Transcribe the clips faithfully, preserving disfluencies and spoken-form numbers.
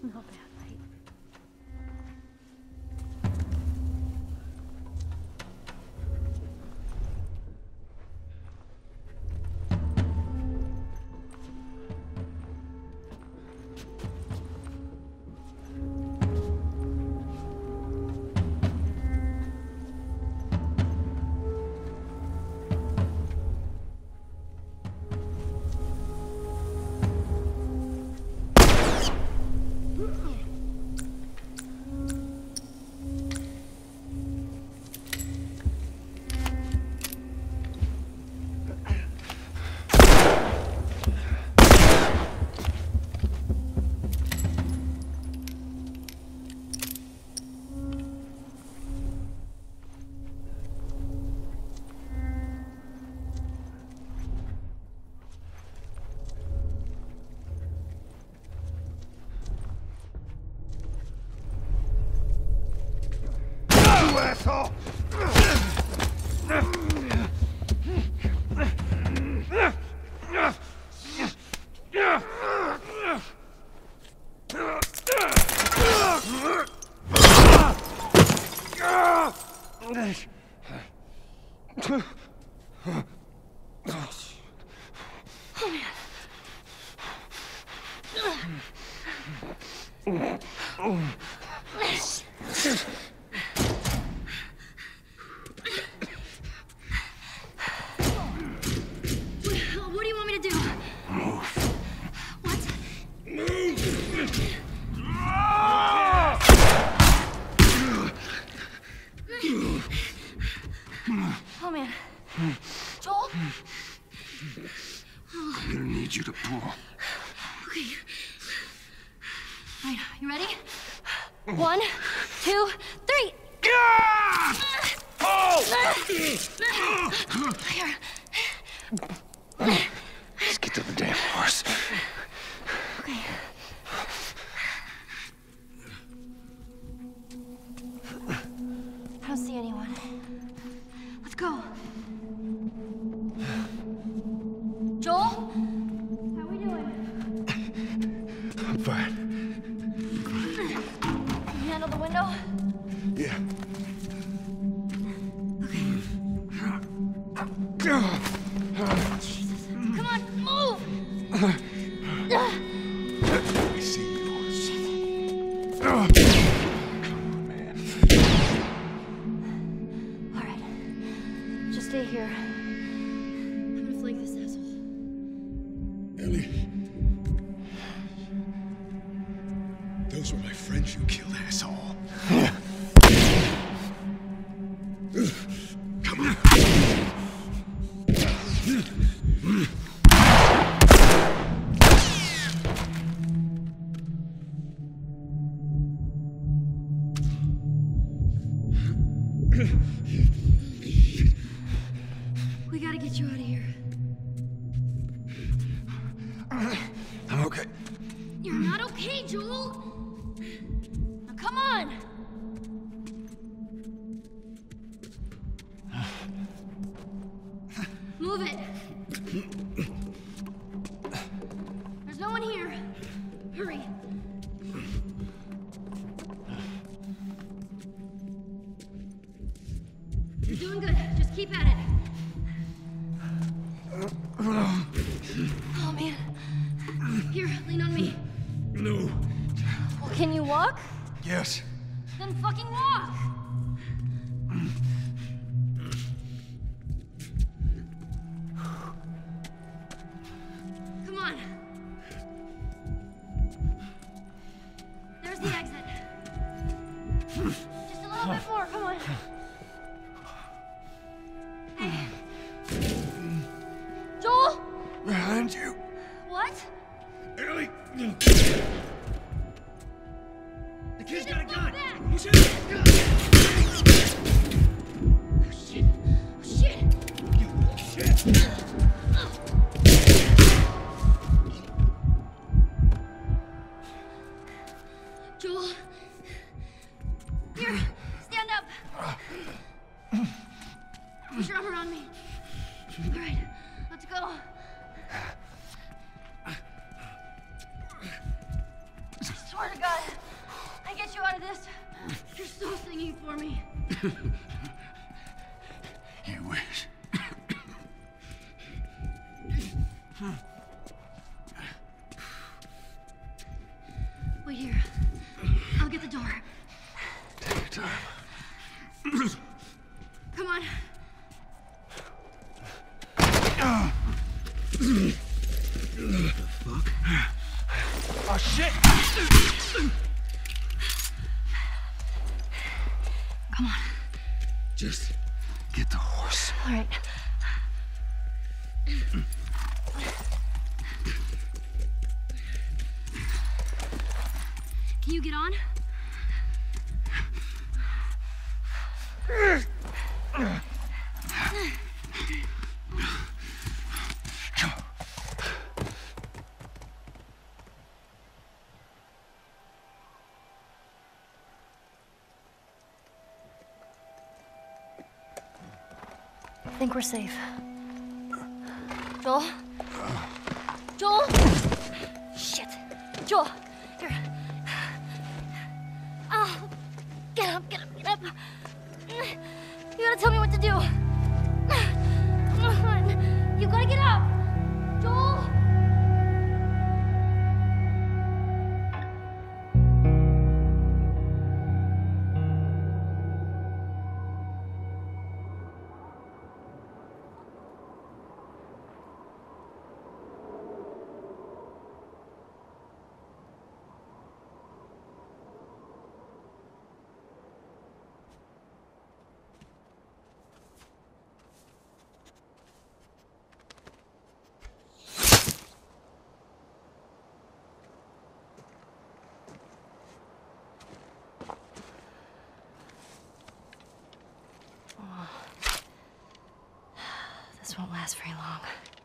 Not bad, right? Asshole! Oh man. Joel? I'm gonna need you to pull. Okay. Alright, you ready? One, two, three! Here. Let's get to the damn horse. Okay. I don't see anyone. Let's go. Joel? How we doing? I'm fine. Can you handle the window? Yeah. Jesus. Come on, move! I see you. Come on, man. All right. Just stay here. I'm gonna flank this asshole. Ellie. Those were my friends you killed, asshole. Come on. We gotta get you out of here. I'm okay. You're not okay, Joel! Now come on! Move it! There's no one here. Hurry. You're doing good. Just keep at it. Oh, man. Here, lean on me. No. Well, can you walk? Yes. Then fucking walk! Come on. There's the exit. Just a little bit more, come on. Hey. Joel? Behind you. What? Ellie. The kid's got a gun! Back. You should have gun! Oh, shit. Oh, shit. Shit! Joel. Here, stand up. Put your arm around me. All right, let's go. Just swear to God, I get you out of this. You're so singing for me. You wish. Wait here. I'll get the door. Take your time. Come on. Fuck. Oh, shit! Come on. Just get the horse. All right. Can you get on? I think we're safe. Joel? Joel? Shit. Joel, here. Oh, get up, get up, get up. You gotta tell me what to do. Come on. You gotta get up. Joel? This won't last very long.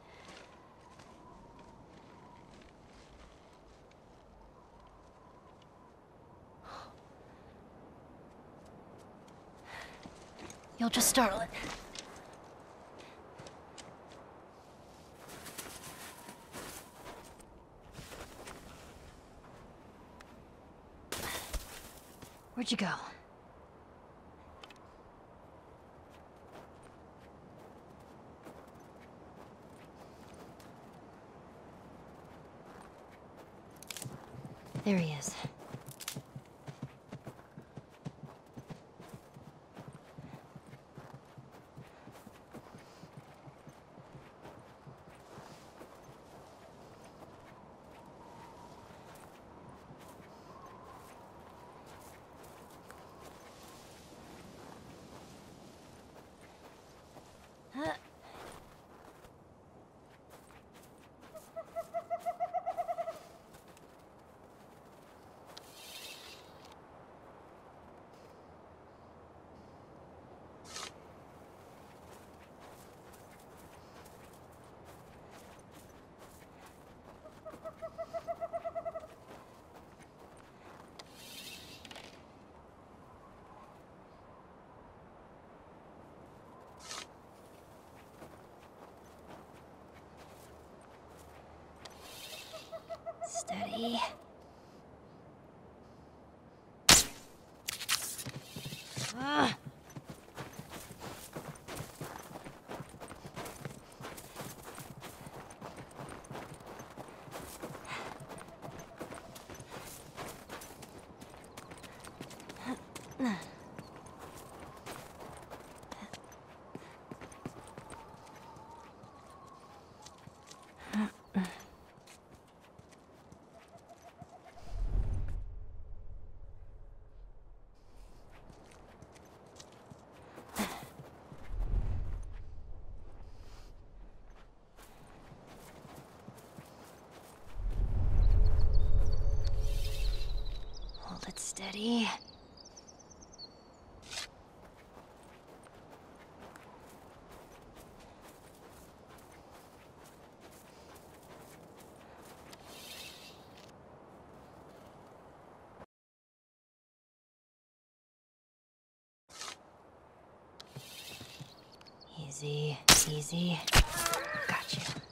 You'll just startle it. Where'd you go? There he is. Huh? Steady. Ah. Hold it steady. Easy, easy. Got you.